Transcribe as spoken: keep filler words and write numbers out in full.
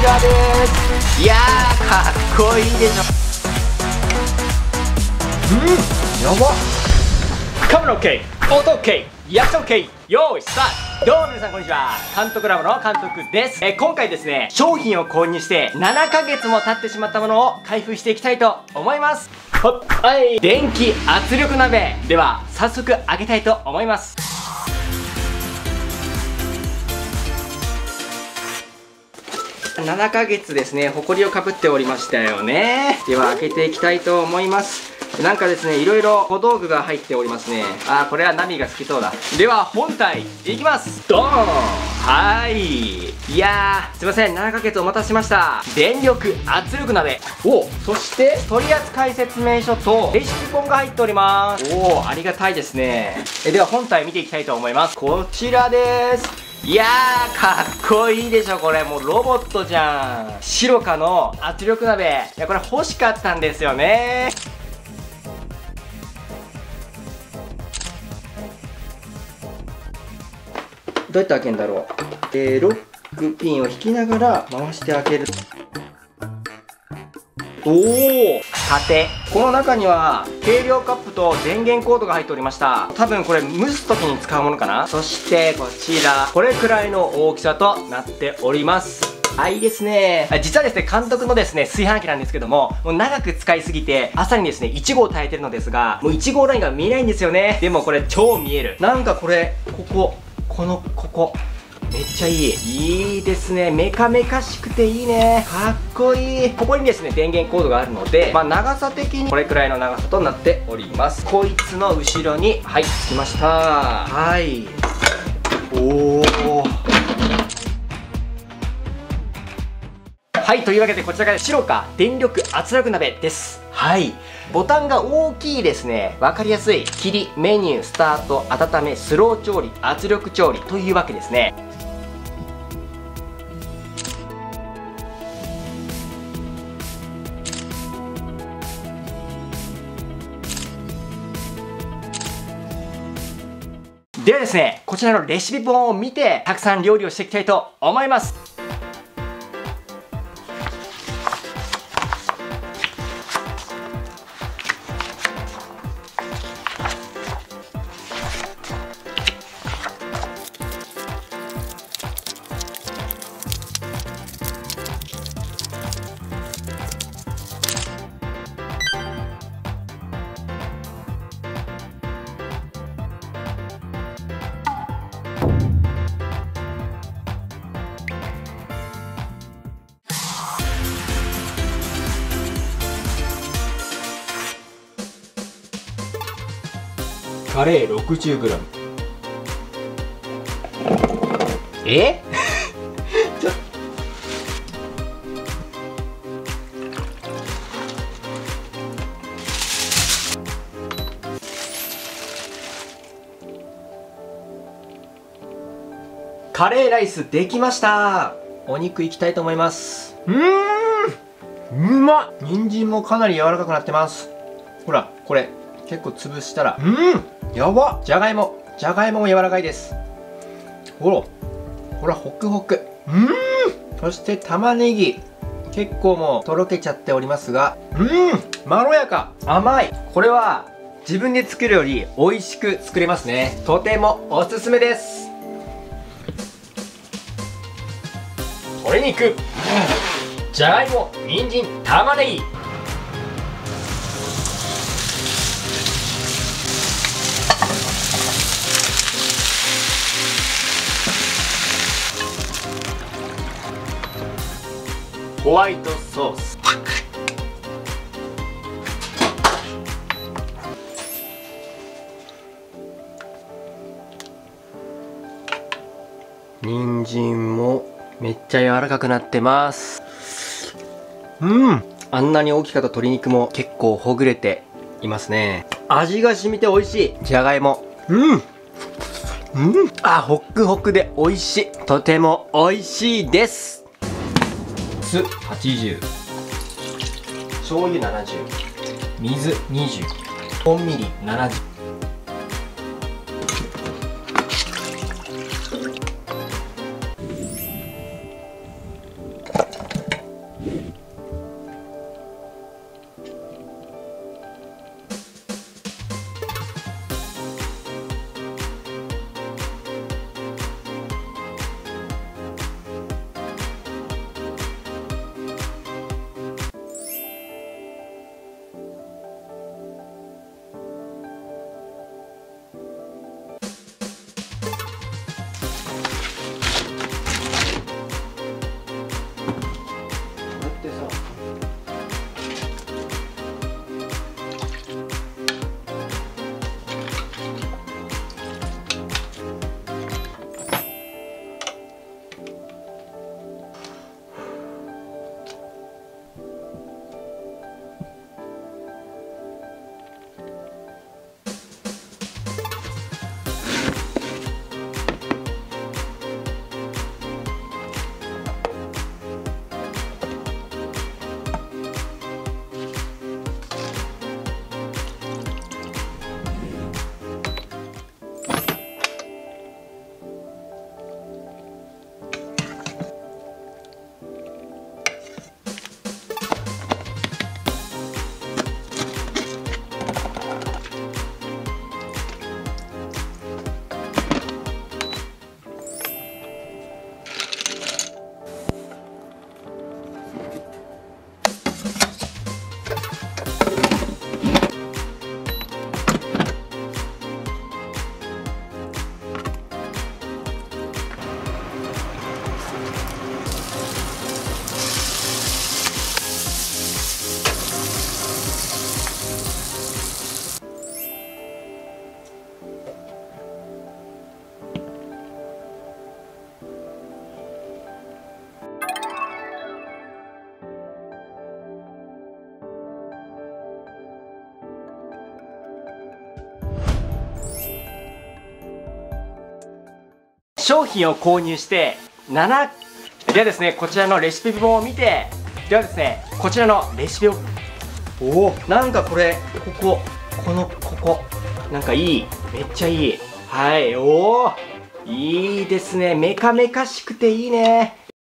らです。いやー、かっこいいでしょ。うん、やば。カメラ OK、 音 OK、 役者 OK、 よーいスタート。どうも皆さんこんにちは、監督ラボの監督です。えー、今回ですね、商品を購入してななかげつも経ってしまったものを開封していきたいと思います。はい、電気圧力鍋では早速開けたいと思います。ななかげつですね、埃をかぶっておりましたよね。では開けていきたいと思います。なんかですね、いろいろ小道具が入っておりますね。あー、これはナミが好きそうだ。では本体いきます。ドーン。はい、いやー、すいません、ななかげつお待たせしました。電力圧力鍋。お、そして取扱説明書とレシピ本が入っております。おー、ありがたいですね。えでは本体見ていきたいと思います。こちらです。いやー、かっこいいでしょ。これもうロボットじゃん。シロカの圧力鍋。いや、これ欲しかったんですよね。どうやって開けるんだろう。えー、ロックピンを引きながら回して開ける。おお、縦。この中には計量カップと電源コードが入っておりました。多分これ蒸す時に使うものかな。そしてこちら、これくらいの大きさとなっております。あ、いいですね。実はですね、監督のですね、炊飯器なんですけども、もう長く使いすぎて、朝にですね、いち号炊いてるのですが、もういち号ラインが見えないんですよね。でもこれ超見える。なんかこれ、ここ、この、ここ。めっちゃいい。いいですね。メカメカしくていいね。かっこいい。ここにですね、電源コードがあるので、まあ長さ的にこれくらいの長さとなっております。こいつの後ろに、はい、つきました。はい。おー。はい、というわけでこちらがシロカ電力圧力鍋です。はい。ボタンが大きいですね。わかりやすい。切り、メニュー、スタート、温め、スロー調理、圧力調理というわけですね。ではですね、こちらのレシピ本を見て、たくさん料理をしていきたいと思います。カレー ろくじゅうグラム。 えちょカレーライスできました。お肉いきたいと思います。うーん、うまっ。人参もかなり柔らかくなってます。ほらこれ結構潰したら、うん、やばっ。じゃがいもじゃがいもも柔らかいです。ほらほら、ホクホク。うん。そして玉ねぎ結構もうとろけちゃっておりますが、うん、まろやか、甘い。これは自分で作るより美味しく作れますね。とてもおすすめです。鶏肉、じゃがいも、人参、玉ねぎ。ホワイトソース。人参もめっちゃ柔らかくなってます。うん、あんなに大きかった鶏肉も結構ほぐれていますね。味が染みて美味しい。じゃがいも、うんうん、あ、ホックホクで美味しい。とても美味しいです。酢はちじゅう、醤油ななじゅう、水にじゅう、本みりななじゅう。 商品を購入してななではですね、こちらのレシピ本を見て、ではですね、こちらのレシピを、おお、なんかこれ、ここ、この、ここ、なんかいい、めっちゃいい。はい、おお、いいですね、メカメカしくていいね。